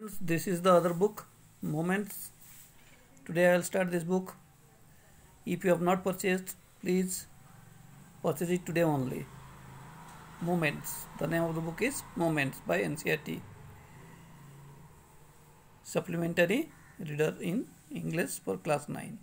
This is the other book, Moments. Today I will start this book. If you have not purchased, please purchase it today only. Moments. The name of the book is Moments by NCERT. Supplementary reader in English for class 9.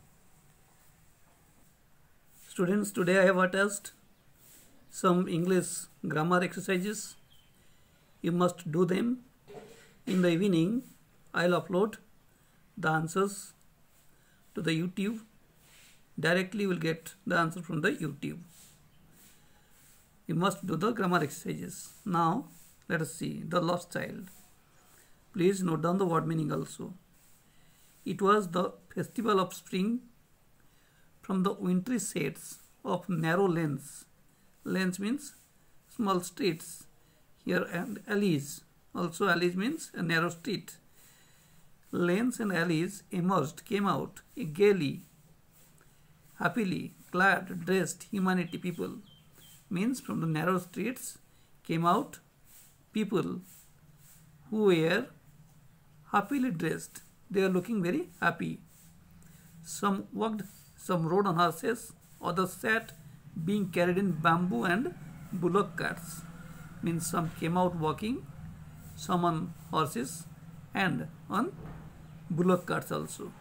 Students, today I have attached some English grammar exercises. You must do them. In the evening, I'll upload the answers to the YouTube. Directly you will get the answer from the YouTube. You must do the grammar exercises. Now, let us see the lost child. Please note down the word meaning also. It was the festival of spring. From the wintry shades of narrow lanes. Lanes means small streets. Here and alleys. Also alleys means a narrow street. Lanes and alleys emerged, came out, gaily, happily, glad, dressed, humanity, people. Means from the narrow streets came out people who were happily dressed. They are looking very happy. Some walked, some rode on horses, others sat, being carried in bamboo and bullock carts. Means some came out walking, some on horses and on bullock carts also.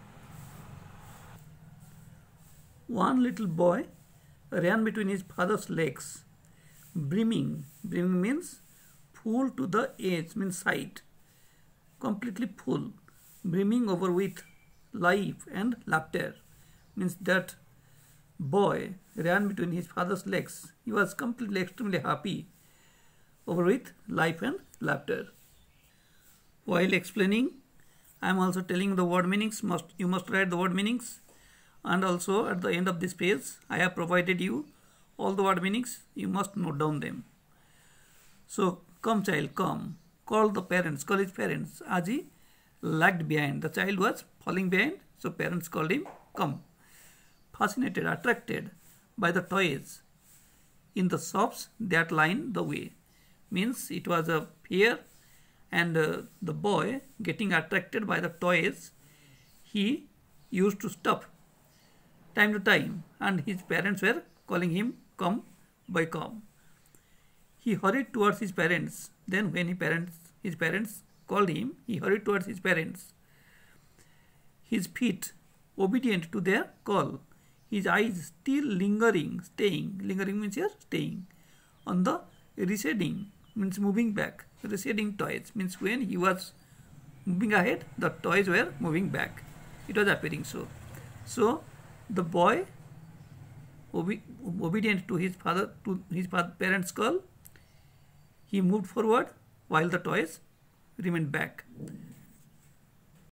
One little boy ran between his father's legs, brimming. Brimming means full to the edge, means side, completely full, brimming over with life and laughter. Means that boy ran between his father's legs. He was completely, extremely happy, over with life and laughter. While explaining, I am also telling the word meanings. You must write the word meanings, and also at the end of this page I have provided you all the word meanings. You must note down them. So, come child, come. Call the parents, call his parents. As he lagged behind, the child was falling behind, so parents called him, come. Fascinated, attracted by the toys in the shops that line the way. Means it was a fear, and the boy getting attracted by the toys, he used to stop time to time, and his parents were calling him, come boy, come. He hurried towards his parents. Then when his parents called him, he hurried towards his parents. His feet obedient to their call. His eyes still lingering, staying. Lingering means here staying. On the receding, means moving back. Receding toys means when he was moving ahead, the toys were moving back. It was appearing so. So the boy, obedient to his parents' call, he moved forward while the toys remained back.